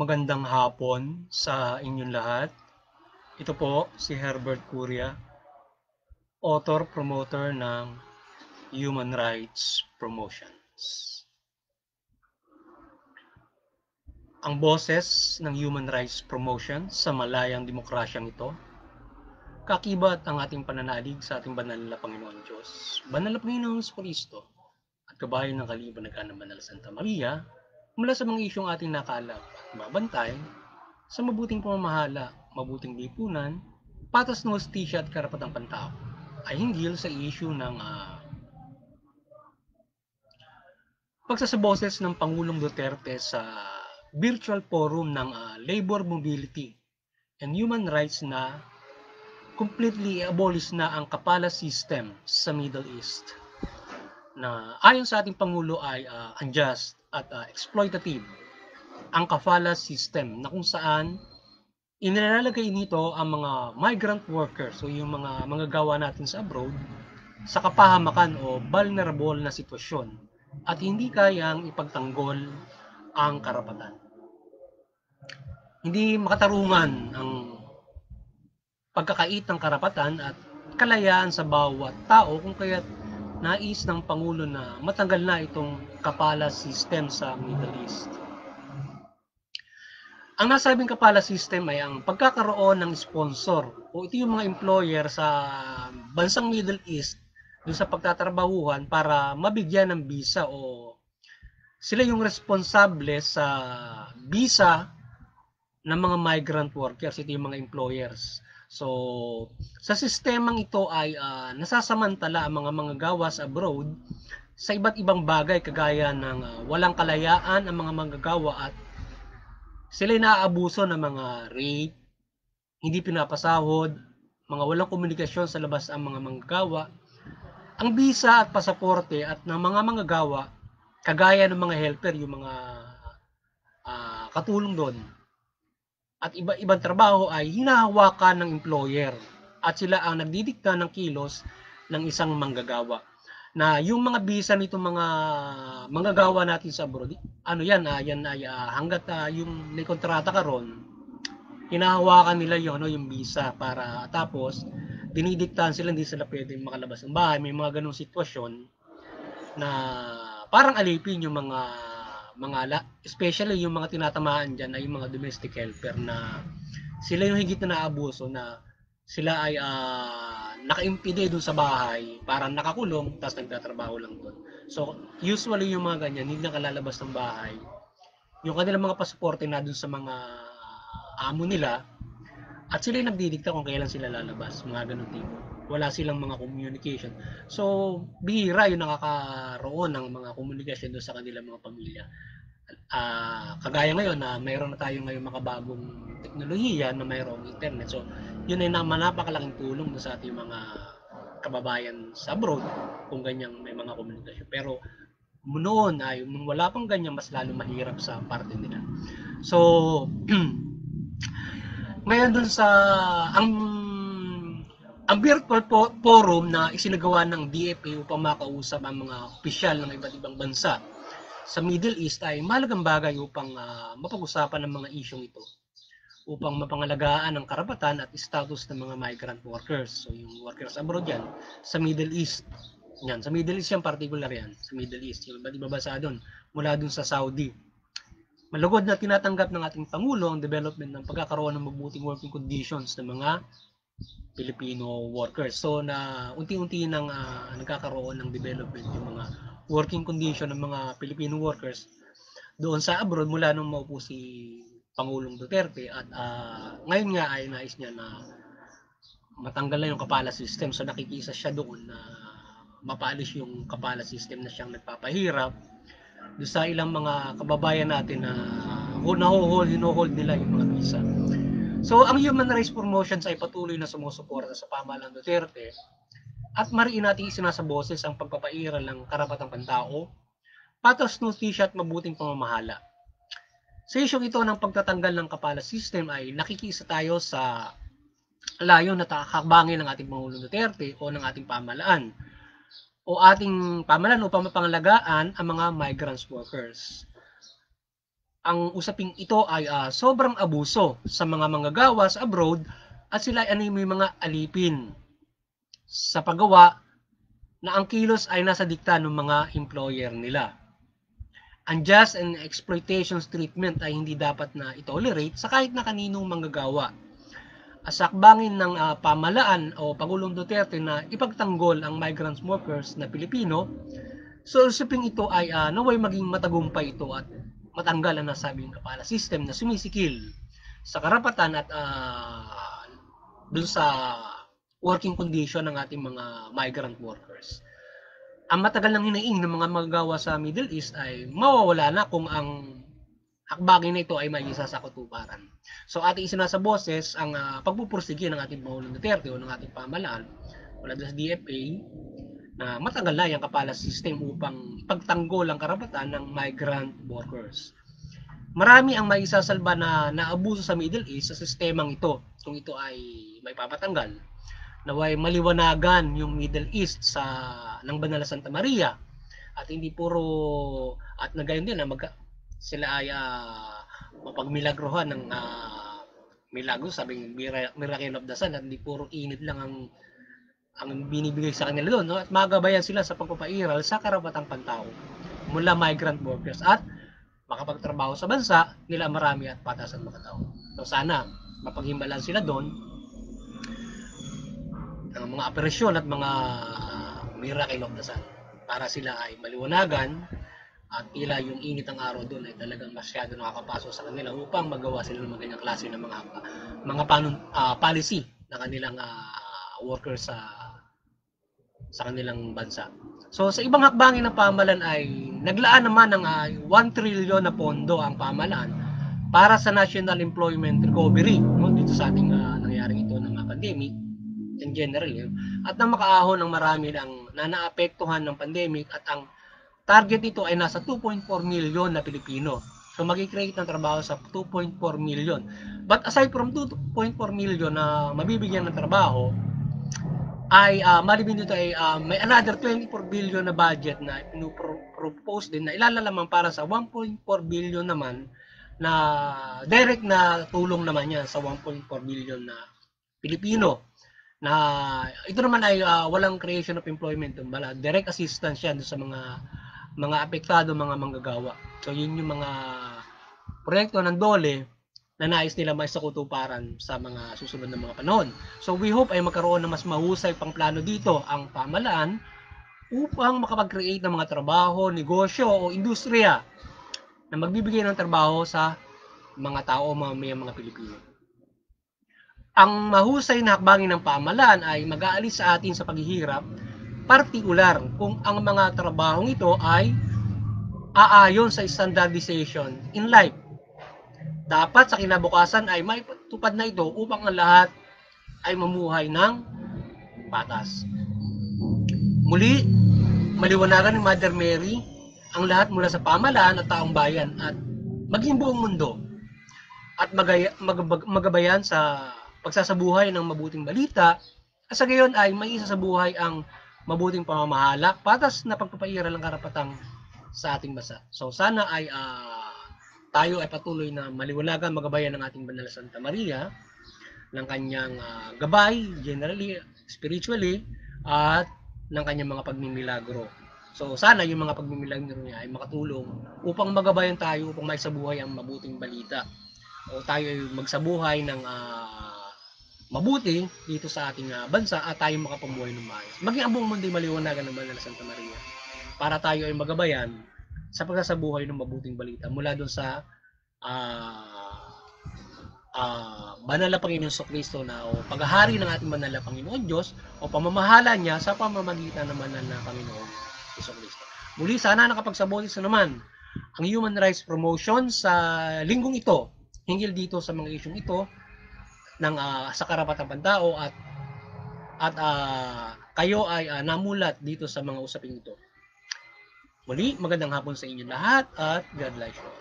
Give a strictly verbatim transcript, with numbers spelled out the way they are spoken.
Magandang hapon sa inyong lahat. Ito po si Herbert Curia, author, promoter ng Human Rights Promotions. Ang boses ng Human Rights Promotion sa malayang demokrasyang ito, kakibat ang ating pananalig sa ating banal na Panginoon Diyos, banal na Panginoon Kristo, at kabayan ng kaliban ng banal Santa Maria, mula sa mga isyong ating nakalap at mabantay, sa mabuting pamamahala, mabuting lipunan, patas na hustisya at karapatang pantao, ay hinggil sa issue ng uh, pagsasaboses ng Pangulong Duterte sa virtual forum ng uh, labor mobility and human rights na completely abolish na ang kapala system sa Middle East, na ayon sa ating Pangulo ay uh, unjust at uh, exploitative ang kafala system, na kung saan inilalagay nito ang mga migrant workers o yung mga manggagawa natin sa abroad sa kapahamakan o vulnerable na sitwasyon at hindi kayang ipagtanggol ang karapatan. Hindi makatarungan ang pagkakait ng karapatan at kalayaan sa bawat tao, kung kaya't nais ng Pangulo na matanggal na itong kapala system sa Middle East. Ang nasabing kapala system ay ang pagkakaroon ng sponsor o ito yung mga employer sa bansang Middle East doon sa pagtatrabahuhan para mabigyan ng visa, o sila yung responsable sa visa ng mga migrant workers. Ito yung mga employers. So, sa sistemang ito ay uh, nasasamantala ang mga manggagawa sa abroad sa iba't ibang bagay, kagaya ng uh, walang kalayaan ang mga manggagawa at sila ay naaabuso ng mga rape, hindi pinapasahod, mga walang komunikasyon sa labas ang mga manggagawa. Ang visa at pasaporte at ng mga manggagawa, kagaya ng mga helper, yung mga uh, katulong doon, at iba-ibang trabaho ay hinahawakan ng employer at sila ang nagdidikta ng kilos ng isang manggagawa. Na yung mga visa nito mga manggagawa natin sa abroad, ano yan, ah, yan ay ah, hanggat ah, yung may kontrata ka ron, hinahawakan nila yung, ano, yung visa, para tapos dinidiktahan sila, hindi sila pwedeng makalabas ng bahay. May mga ganung sitwasyon na parang alipin yung mga mga especially yung mga tinatamaan dyan ay yung mga domestic helper, na sila yung higit na naabuso, na sila ay uh, nakaimpide doon sa bahay, parang nakakulong, tapos nagtatrabaho lang doon. So, usually yung mga ganyan, hindi nakalalabas ng bahay. Yung kanilang mga pasaporte na doon sa mga amo nila, at sila yung nagdidikta kung kailan sila lalabas, mga ganun tipo. Wala silang mga communication. So, bihira yung nakakaroon ng mga communication doon sa kanilang mga pamilya. Uh, kagaya ngayon na mayroon na tayo ngayon makabagong teknolohiya na mayroong internet. So, yun ay naman napakalaking tulong sa ating mga kababayan sa abroad kung ganyang may mga komunikasyon. Pero noon ay nung wala pang ganyan, mas lalo mahirap sa parte nila. So, ngayon dun sa ang ang virtual po, forum na isinagawa ng D F A upang makausap ang mga opisyal ng iba't ibang bansa sa Middle East ay mahalagang bagay upang uh, mapag-usapan ng mga isyong ito, upang mapangalagaan ang karapatan at status ng mga migrant workers. So yung workers abroad yan sa Middle East. Yan, sa Middle East yan, particular yan, sa Middle East. Yung iba't ibang bansa doon, mula doon sa Saudi. Malugod na tinatanggap ng ating Pangulo ang development ng pagkakaroon ng mabuting working conditions ng mga Filipino workers. So na unti-unti nang uh, nagkakaroon ng development yung mga working condition ng mga Filipino workers doon sa abroad mula nung maupo si Pangulong Duterte, at uh, ngayon nga ay nais niya na matanggal na yung kapala system. So nakikisa siya doon na mapaalis yung kapala system na siyang nagpapahirap doon sa ilang mga kababayan natin na uh, nahuhold, hinuhold nila yung mga visa. So ang Human Rights Promotions ay patuloy na sumusuporta sa pamahalaan Duterte at mariin natin isinasaboses ang pagpapairal ng karapatang pantao, patas na hustisya at mabuting pamamahala. Sa isyong ito ng pagtatanggal ng kapala system ay nakikisa tayo sa layo na hakbangin ng ating Pangulong Duterte o ng ating pamahalaan o ating pamahalaan upang mapangalagaan ang mga migrants workers. ang usaping ito ay uh, sobrang abuso sa mga manggagawa sa abroad at sila ay may mga alipin sa paggawa na ang kilos ay nasa dikta ng mga employer nila. Unjust and exploitations treatment ay hindi dapat na itolerate sa kahit na kaninong manggagawa. Asakbangin ng uh, pamalaan o Pangulong Duterte na ipagtanggol ang migrant workers na Pilipino, so usaping ito ay uh, naway maging matagumpay ito at matanggal ang nasabing kapala system na sumisikil sa karapatan at uh, dun sa working condition ng ating mga migrant workers. Ang matagal nang hinaing ng mga magagawa sa Middle East ay mawawala na kung ang hakbangin na ito ay may isa sa katuparan. So ating isinasa boses ang uh, pagpupursige ng ating Pangulong Duterte o ng ating pamalaan mula sa D F A na matagal na yung kapala system upang pagtanggol ang karapatan ng migrant workers. Marami ang maisasalba na naabuso sa Middle East sa sistemang ito kung ito ay may papatanggal. Naway maliwanagan yung Middle East sa ng Banal na Santa Maria at hindi puro at nagayon din na mag, sila ay uh, mapagmilagrohan ng uh, milagro, sabing miracle of the sun, at hindi puro init lang ang ang binibigay sa kanila doon, no? At magabayan sila sa pagpapairal sa karapatang pantao mula migrant workers at makapagtrabaho sa bansa nila marami at patas ang mga tao. So sana mapaghimalan sila doon ng mga operasyon at mga miracle of the sun para sila ay maliwanagan at tila yung init ng araw doon ay talagang masyado nakakapasok sa kanila upang magawa sila ng mga klase ng mga mga panun, uh, policy na kanilang uh, workers sa sa kanilang bansa. So sa ibang hakbangin ng pamahalaan ay naglaan naman ng uh, one trillion na pondo ang pamahalaan para sa National Employment Recovery, no, dito sa ating uh, nangyaring ito ng uh, pandemic in general, yun. At nang makaahon ng marami ng na naapektuhan ng pandemic at ang target nito ay nasa two point four million na Pilipino. So magi-create ng trabaho sa two point four million. But aside from two point four million na mabibigyan ng trabaho, ay uh, malibing dito ay uh, may another twenty-four billion na budget na pinupropose din na ilalalaman para sa one point four billion naman na direct na tulong naman yan sa one point four billion na Pilipino. Na ito naman ay uh, walang creation of employment, bala direct assistance yan sa mga mga apektado mga manggagawa. So yun yung mga proyekto ng DOLE na nais nila may sakutuparan sa mga susunod na mga panahon. So we hope ay magkaroon ng mas mahusay pang plano dito ang pamahalaan upang makapag-create ng mga trabaho, negosyo o industriya na magbibigay ng trabaho sa mga tao o mga, mga Pilipino. Ang mahusay na hakbangin ng pamahalaan ay mag-aalis sa atin sa paghihirap, partikular kung ang mga trabahong ito ay aayon sa standardization in life. Dapat sa kinabukasan ay may tupad na ito upang ang lahat ay mamuhay ng patas. Muli, maliwanagan ni Mother Mary ang lahat mula sa pamahalaan at taong bayan at maging buong mundo at magaya, mag, magabayan sa pagsasabuhay ng mabuting balita at sa gayon ay may isa sa buhay ang mabuting pamamahala, patas na pagpapairal ng karapatang sa ating bansa. So sana ay uh, tayo ay patuloy na maliwanagan, magabayan ng ating Banal na Santa Maria ng kanyang uh, gabay, generally, spiritually, at ng kanyang mga pagmimilagro. So sana yung mga pagmimilagro niya ay makatulong upang magabayan tayo, upang maisabuhay ang mabuting balita. O tayo ay magsabuhay ng uh, mabuti dito sa ating uh, bansa at tayo makapamuhay ng maayos. Maging ang buong mundo ay maliwanagan ng Banal na Santa Maria para tayo ay magabayan sa pagsasabuhay ng mabuting balita mula doon sa uh, uh, banal na Panginoon Kristo na o paghahari ng ating banal na Panginoon Diyos o pamamahala niya sa pamamagitan ng banal na Panginoon Kristo. Muli sana nakapagsabotis na naman ang human rights promotion sa linggong ito hinggil dito sa mga isyong ito ng uh, sa karapatang pantao at at uh, kayo ay uh, namulat dito sa mga usaping ito. Muli, magandang hapon sa inyo lahat at God bless you.